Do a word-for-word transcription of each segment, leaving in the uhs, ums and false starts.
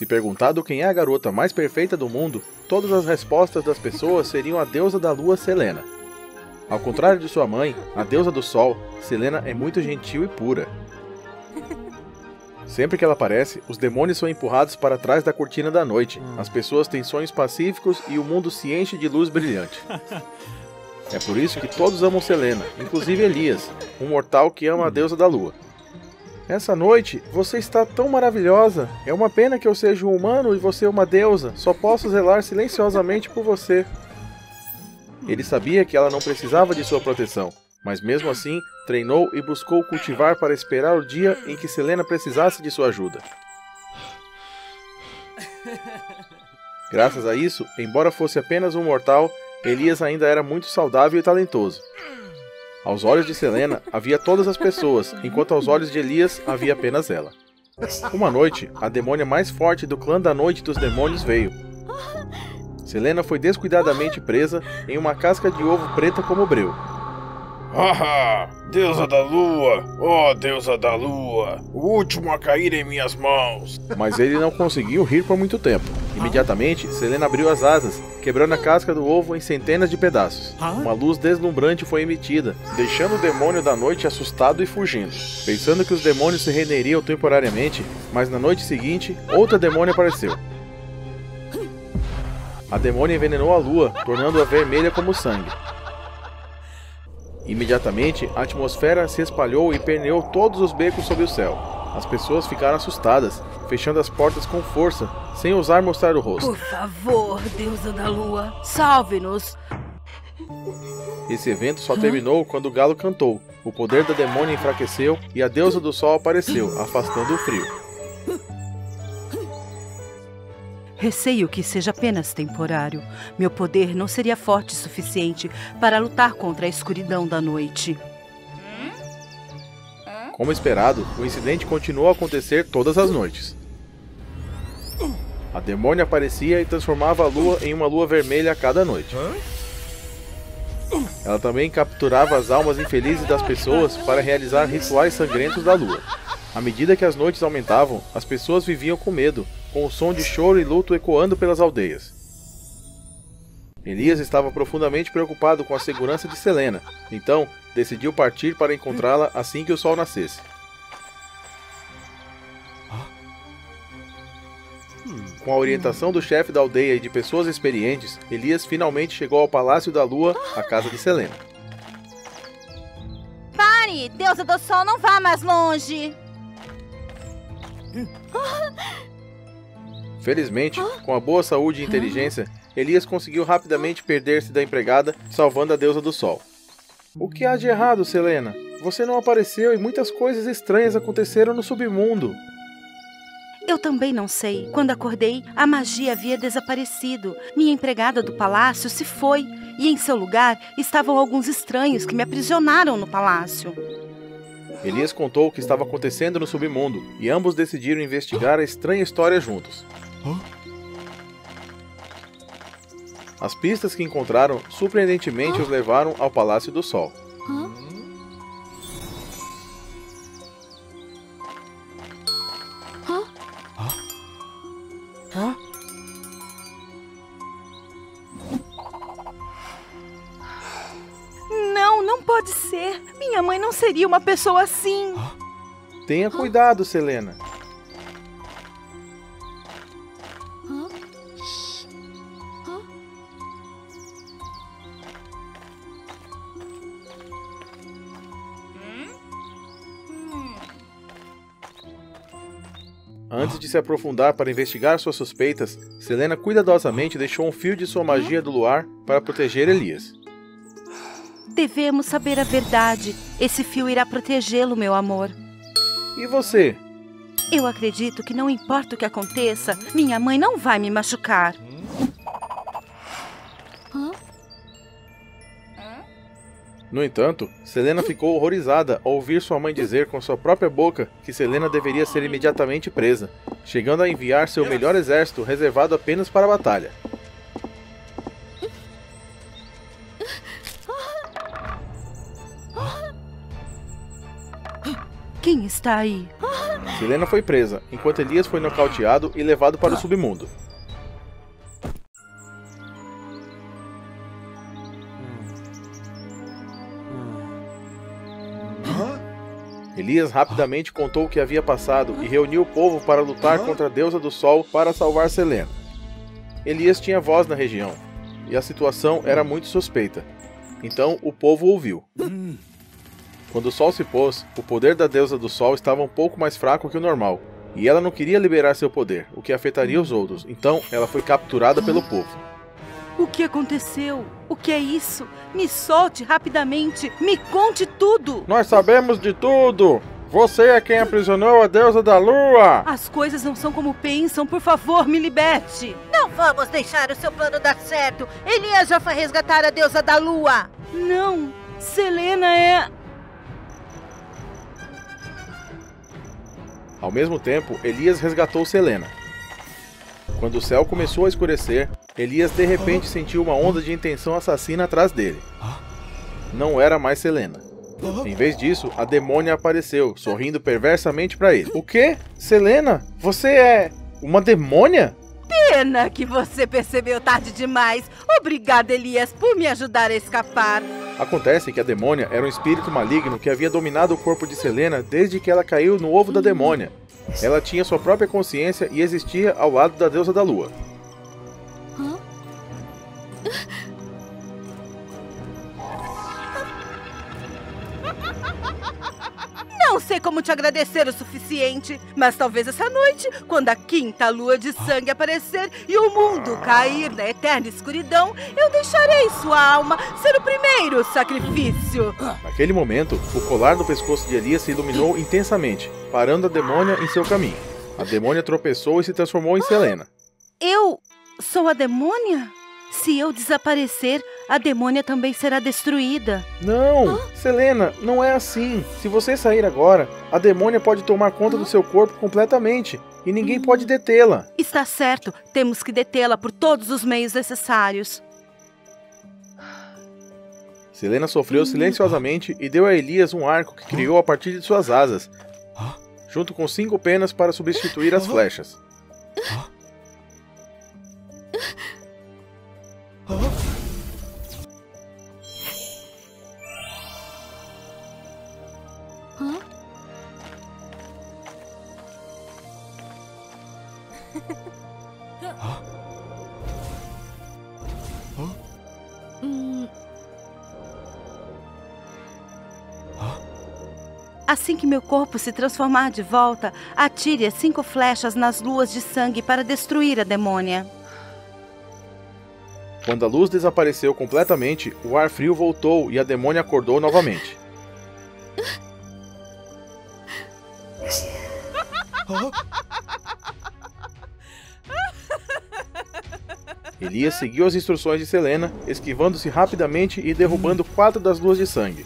Se perguntado quem é a garota mais perfeita do mundo, todas as respostas das pessoas seriam a deusa da lua, Selena. Ao contrário de sua mãe, a deusa do sol, Selena é muito gentil e pura. Sempre que ela aparece, os demônios são empurrados para trás da cortina da noite, as pessoas têm sonhos pacíficos e o mundo se enche de luz brilhante. É por isso que todos amam Selena, inclusive Elias, um mortal que ama a deusa da lua. Essa noite, você está tão maravilhosa. É uma pena que eu seja um humano e você uma deusa. Só posso zelar silenciosamente por você. Ele sabia que ela não precisava de sua proteção, mas mesmo assim, treinou e buscou cultivar para esperar o dia em que Selena precisasse de sua ajuda. Graças a isso, embora fosse apenas um mortal, Elias ainda era muito saudável e talentoso. Aos olhos de Selena, havia todas as pessoas, enquanto aos olhos de Elias, havia apenas ela. Uma noite, a demônia mais forte do clã da Noite dos Demônios veio. Selena foi descuidadamente presa em uma casca de ovo preta como breu. Haha, deusa da lua, ó deusa da lua, o último a cair em minhas mãos. Mas ele não conseguiu rir por muito tempo. Imediatamente, Selena abriu as asas, quebrando a casca do ovo em centenas de pedaços. Uma luz deslumbrante foi emitida, deixando o demônio da noite assustado e fugindo. Pensando que os demônios se renderiam temporariamente, mas na noite seguinte, outra demônia apareceu. A demônia envenenou a lua, tornando-a vermelha como sangue. Imediatamente, a atmosfera se espalhou e permeou todos os becos sob o céu. As pessoas ficaram assustadas, fechando as portas com força, sem ousar mostrar o rosto. Por favor, deusa da lua, salve-nos! Esse evento só terminou quando o galo cantou. O poder da demônia enfraqueceu e a deusa do sol apareceu, afastando o frio. Receio que seja apenas temporário. Meu poder não seria forte o suficiente para lutar contra a escuridão da noite. Como esperado, o incidente continuou a acontecer todas as noites. A demônia aparecia e transformava a lua em uma lua vermelha a cada noite. Ela também capturava as almas infelizes das pessoas para realizar rituais sangrentos da lua. À medida que as noites aumentavam, as pessoas viviam com medo, com o som de choro e luto ecoando pelas aldeias. Elias estava profundamente preocupado com a segurança de Selena, então decidiu partir para encontrá-la assim que o sol nascesse. Com a orientação do chefe da aldeia e de pessoas experientes, Elias finalmente chegou ao Palácio da Lua, a casa de Selena. Pare! Deusa do Sol, não vá mais longe! Felizmente, com a boa saúde e inteligência, Elias conseguiu rapidamente perder-se da empregada, salvando a deusa do sol. O que há de errado, Selena? Você não apareceu e muitas coisas estranhas aconteceram no submundo. Eu também não sei. Quando acordei, a magia havia desaparecido. Minha empregada do palácio se foi, e em seu lugar estavam alguns estranhos que me aprisionaram no palácio. Elias contou o que estava acontecendo no submundo, e ambos decidiram investigar a estranha história juntos. As pistas que encontraram surpreendentemente os levaram ao Palácio do Sol. Não, não pode ser. Minha mãe não seria uma pessoa assim. Tenha cuidado, Selena. Antes de se aprofundar para investigar suas suspeitas, Selena cuidadosamente deixou um fio de sua magia do luar para proteger Elias. Devemos saber a verdade. Esse fio irá protegê-lo, meu amor. E você? Eu acredito que não importa o que aconteça, minha mãe não vai me machucar. No entanto, Selena ficou horrorizada ao ouvir sua mãe dizer com sua própria boca que Selena deveria ser imediatamente presa, chegando a enviar seu melhor exército reservado apenas para a batalha. Quem está aí? Selena foi presa, enquanto Elias foi nocauteado e levado para o submundo. Elias rapidamente contou o que havia passado e reuniu o povo para lutar contra a deusa do sol para salvar Selena. Elias tinha voz na região, e a situação era muito suspeita. Então o povo ouviu. Quando o sol se pôs, o poder da deusa do sol estava um pouco mais fraco que o normal, e ela não queria liberar seu poder, o que afetaria os outros, então ela foi capturada pelo povo. O que aconteceu? O que é isso? Me solte rapidamente! Me conte tudo! Nós sabemos de tudo! Você é quem aprisionou a deusa da lua! As coisas não são como pensam, por favor, me liberte! Não vamos deixar o seu plano dar certo! Elias já foi resgatar a deusa da lua! Não! Selena é... Ao mesmo tempo, Elias resgatou Selena. Quando o céu começou a escurecer, Elias de repente sentiu uma onda de intenção assassina atrás dele. Não era mais Selena. Em vez disso, a demônia apareceu, sorrindo perversamente para ele. O quê? Selena? Você é uma demônia? Pena que você percebeu tarde demais. Obrigada, Elias, por me ajudar a escapar. Acontece que a demônia era um espírito maligno que havia dominado o corpo de Selena desde que ela caiu no ovo da demônia. Ela tinha sua própria consciência e existia ao lado da deusa da lua. Não sei como te agradecer o suficiente, mas talvez essa noite, quando a quinta lua de sangue aparecer e o mundo cair na eterna escuridão, eu deixarei sua alma ser o primeiro sacrifício. Naquele momento, o colar no pescoço de Elias se iluminou intensamente, parando a demônia em seu caminho. A demônia tropeçou e se transformou em Selena. Eu sou a demônia? Se eu desaparecer, a demônia também será destruída. Não, Selena, não é assim. Se você sair agora, a demônia pode tomar conta do seu corpo completamente e ninguém pode detê-la. Está certo, temos que detê-la por todos os meios necessários. Selena sofreu silenciosamente e deu a Elias um arco que criou a partir de suas asas, junto com cinco penas para substituir as flechas. Assim que meu corpo se transformar de volta, atire as cinco flechas nas luas de sangue para destruir a demônia. Quando a luz desapareceu completamente, o ar frio voltou e a demônia acordou novamente. Elias seguiu as instruções de Selena, esquivando-se rapidamente e derrubando quatro das luas de sangue.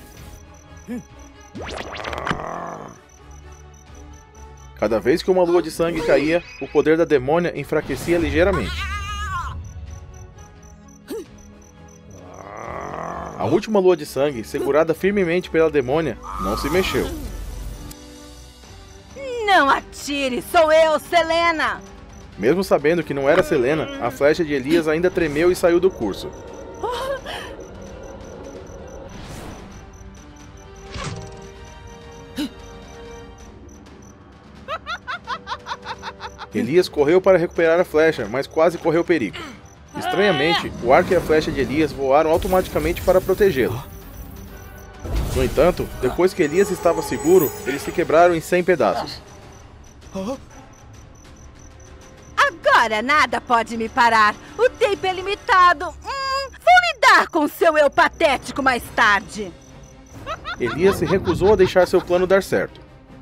Cada vez que uma lua de sangue caía, o poder da demônia enfraquecia ligeiramente. A última lua de sangue, segurada firmemente pela demônia, não se mexeu. Não atire, sou eu, Selena! Mesmo sabendo que não era Selena, a flecha de Elias ainda tremeu e saiu do curso. Elias correu para recuperar a flecha, mas quase correu perigo. Estranhamente, o arco e a flecha de Elias voaram automaticamente para protegê-lo. No entanto, depois que Elias estava seguro, eles se quebraram em cem pedaços. Agora nada pode me parar. O tempo é limitado. Hum, vou lidar com seu eu patético mais tarde. Elias se recusou a deixar seu plano dar certo.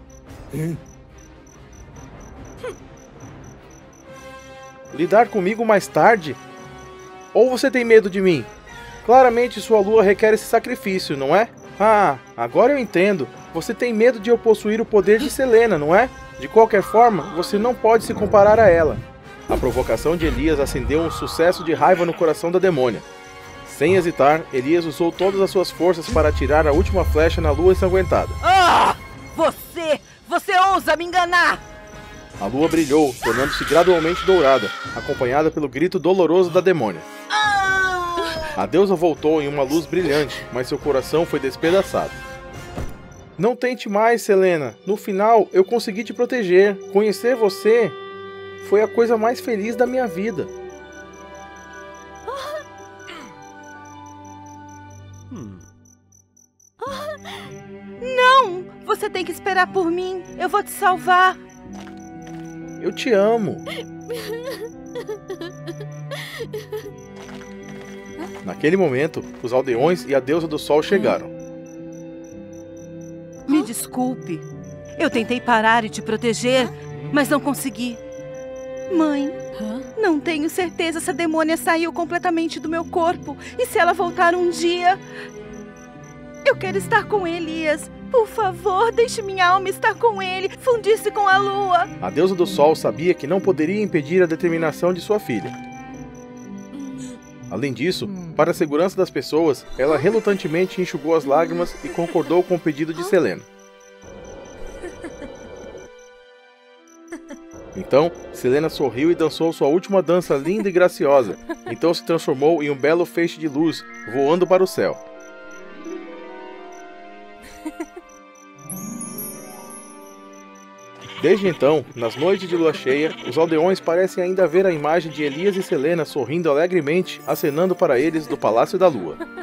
Lidar comigo mais tarde? Ou você tem medo de mim? Claramente sua lua requer esse sacrifício, não é? Ah, agora eu entendo. Você tem medo de eu possuir o poder de Selena, não é? De qualquer forma, você não pode se comparar a ela. A provocação de Elias acendeu um sucesso de raiva no coração da demônia. Sem hesitar, Elias usou todas as suas forças para atirar a última flecha na lua ensanguentada. Ah! Você! Você ousa me enganar! A lua brilhou, tornando-se gradualmente dourada, acompanhada pelo grito doloroso da demônia. A deusa voltou em uma luz brilhante, mas seu coração foi despedaçado. Não tente mais, Selena. No final, eu consegui te proteger. Conhecer você foi a coisa mais feliz da minha vida. Não! Você tem que esperar por mim. Eu vou te salvar. Eu te amo. Naquele momento, os aldeões e a deusa do sol chegaram. Me desculpe. Eu tentei parar e te proteger, mas não consegui. Mãe, não tenho certeza se a demônia saiu completamente do meu corpo. E se ela voltar um dia... Eu quero estar com Elias. Por favor, deixe minha alma estar com ele, fundir-se com a lua. A deusa do sol sabia que não poderia impedir a determinação de sua filha. Além disso, para a segurança das pessoas, ela relutantemente enxugou as lágrimas e concordou com o pedido de Selena. Então, Selena sorriu e dançou sua última dança linda e graciosa. Então se transformou em um belo feixe de luz, voando para o céu. Desde então, nas noites de lua cheia, os aldeões parecem ainda ver a imagem de Elias e Selena sorrindo alegremente, acenando para eles do Palácio da Lua.